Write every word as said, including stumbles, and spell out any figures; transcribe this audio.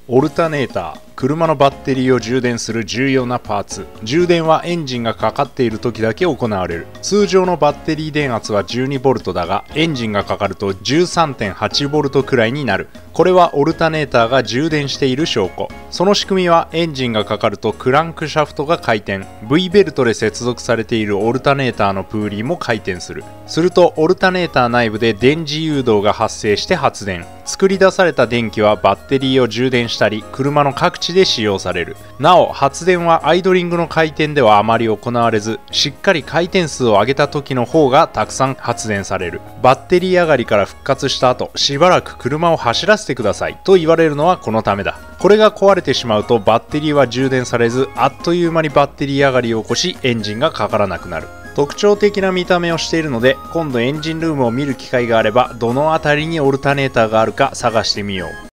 オルタネーター、車のバッテリーを充電する重要なパーツ。充電はエンジンがかかっている時だけ行われる。通常のバッテリー電圧は じゅうにボルト だが、エンジンがかかると じゅうさんてんはちボルト くらいになる。これはオルタネーターが充電している証拠。その仕組みはエンジンがかかるとクランクシャフトが回転、V ベルトで接続されているオルタネーターのプーリーも回転する。するとオルタネーター内部で電磁誘導が発生して発電。作り出された電気はバッテリーを充電したり、車の各地で使用される。なお、発電はアイドリングの回転ではあまり行われず、しっかり回転数を上げた時の方がたくさん発電される。バッテリー上がりから復活した後、しばらく車を走らせてくださいと言われるのはこのためだ。これが壊れてしまうとバッテリーは充電されず、あっという間にバッテリー上がりを起こし、エンジンがかからなくなる。特徴的な見た目をしているので、今度エンジンルームを見る機会があれば、どの辺りにオルタネーターがあるか探してみよう。